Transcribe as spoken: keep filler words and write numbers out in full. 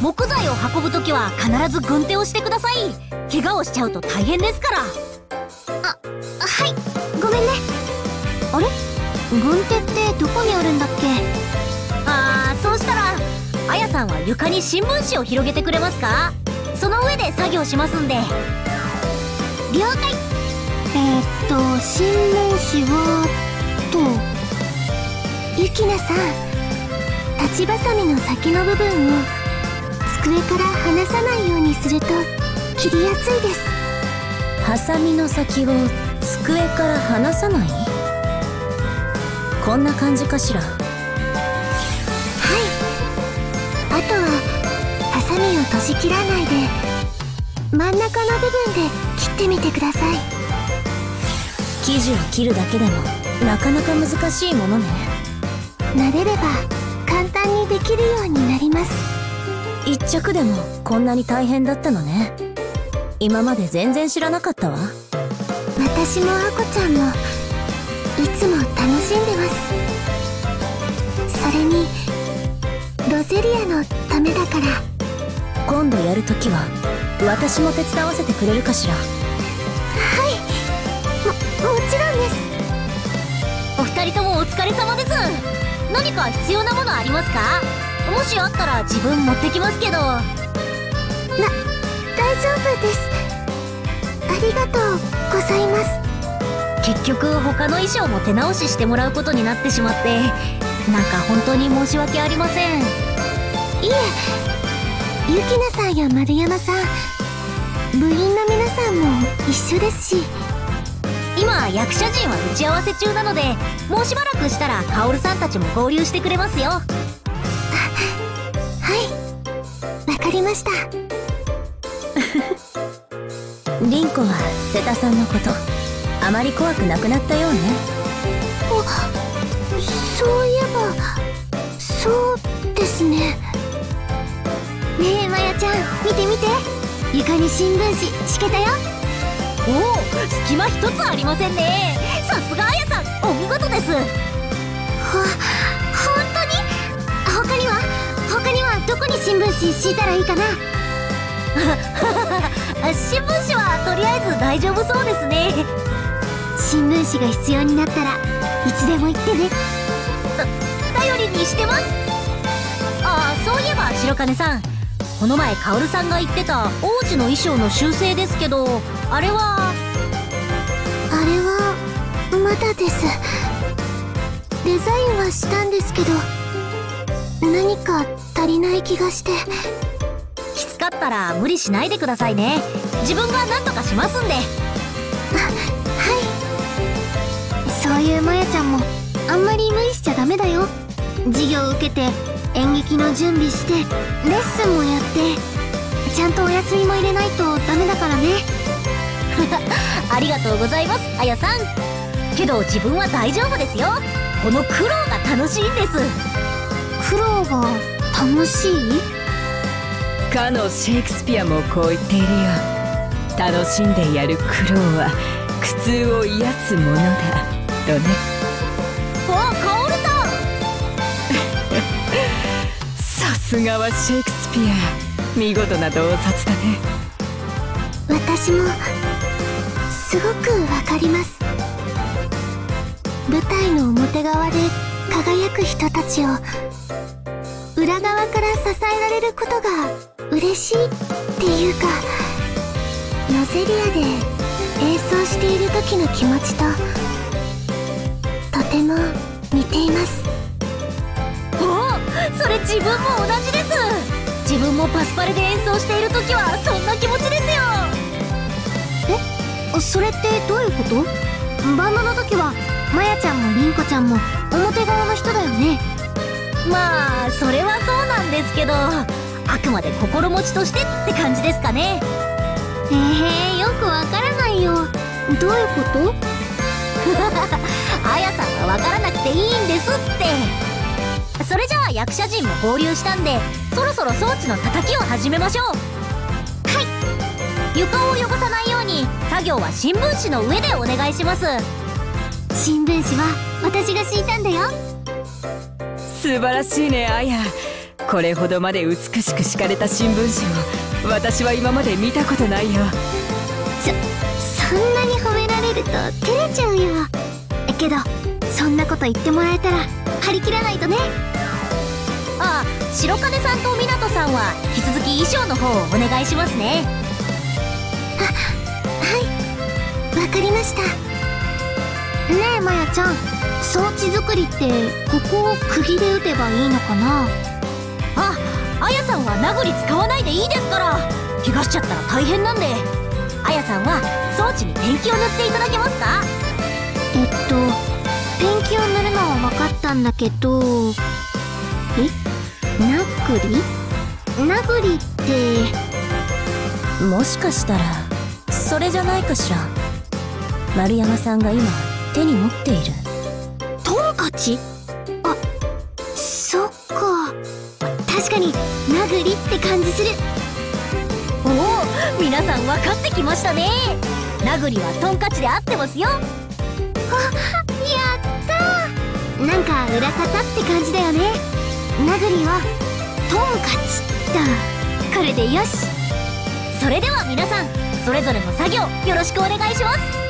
木材を運ぶときは必ず軍手をしてください。怪我をしちゃうと大変ですから。 あ、はい、ごめんね。あれ、軍手ってどこにあるんだっけ？ あー、そうしたらあやさんは床に新聞紙を広げてくれますか？その上で作業しますんで。 了解。えー、っと新聞紙はと、ゆきなさん、立ちばさみの先の部分を机から離さないようにすると切りやすいです。 ハサミの先を机から離さない？こんな感じかしら。はい。 あとはハサミを閉じ切らないで真ん中の部分で切ってみてください。 生地を切るだけでもなかなか難しいものね。 慣れれば簡単にできるようになります。 一着でもこんなに大変だったのね。今まで全然知らなかったわ。 私もあこちゃんもいつも楽しんでます。それにロゼリアのためだから。 今度やるときは私も手伝わせてくれるかしら。 はい、も、もちろんです。 お二人ともお疲れ様です。何か必要なものありますか？もしあったら自分持ってきますけど。な、 大丈夫です。ありがとうございます。 結局他の衣装も手直ししてもらうことになってしまって、なんか本当に申し訳ありません。 いえ、ゆきなさんや丸山さん、部員の皆さんも一緒ですし。 今役者陣は打ち合わせ中なので、もうしばらくしたらカオルさんたちも合流してくれますよ。 はい、わかりました。 凛子は瀬田さんのことあまり怖くなくなったようね。 あ、そういえばそうですね。ねえまやちゃん、見て見て、床に新聞紙敷けたよ。 おお、隙間一つありませんね。さすがあやさん、お見事です。 ほ、本当に？他には他にはどこに新聞紙敷いたらいいかな？ 新聞紙はとりあえず大丈夫そうですね。 新聞紙が必要になったらいつでも言ってね。 頼りにしてます。ああ、そういえば白金さん、この前カオルさんが言ってた王子の衣装の修正ですけど、あれはあれはまだです。デザインはしたんですけど、何か足りない気がして。 きつかったら無理しないでくださいね。自分が何とかしますんで。 あ、はい。そういうまやちゃんもあんまり無理しちゃダメだよ。授業受けて演劇の準備してレッスンもやって、ちゃんとお休みも入れないとダメだからね。 ありがとうございます、あやさん。けど自分は大丈夫ですよ。この苦労が楽しいんです。 苦労が楽しい？ かのシェイクスピアもこう言っているよ。楽しんでやる苦労は苦痛を癒すものだとね。 お、カオルさんさすがはシェイクスピア、見事な洞察だね。 私もすごくわかります。舞台の表側で輝く人たちを裏側から支えられることが嬉しいっていうか、ロゼリアで演奏している時の気持ちととても似ています。 おお、それ自分も同じです。自分もパスパレで演奏している時はそんな気持ちですよ。 え、それってどういうこと？バンドの時はまやちゃんもりんこちゃんも表側の人だよね。 まあそれはそうなんですけど、あくまで心持ちとしてって感じですかね。 えー、よくわからないよ。どういうこと？ あやさんはわからなくていいんですって。それじゃあ役者陣も合流したんで、そろそろ装置の叩きを始めましょう。はい。床を汚さないように作業は新聞紙の上でお願いします。 新聞紙は私が敷いたんだよ。 素晴らしいね、あや。 これほどまで美しく敷かれた新聞紙を私は今まで見たことないよ。 そそんなに褒められると照れちゃうよ。けどそんなこと言ってもらえたら張り切らないとね。 ああ、白金さんと湊さんは引き続き衣装の方をお願いしますね。 はい、わかりました。ねえまやちゃん、装置作りってここを釘で打てばいいのかな。 あ、あやさんは殴り使わないでいいですから。怪我しちゃったら大変なんで。あやさんは装置にペンキを塗っていただけますか？ えっとペンキを塗るのは分かったんだけど、え殴り殴りってもしかしたらそれじゃないかしら。丸山さんが今手に持っているトンカチ。あ、そっか、確かに殴りって感じする。 おお、皆さん分かってきましたね。殴りはトンカチで合ってますよ。 あ、やったー。なんか裏方って感じだよね。殴りはトンカチだ。これでよし。 それでは皆さんそれぞれの作業よろしくお願いします。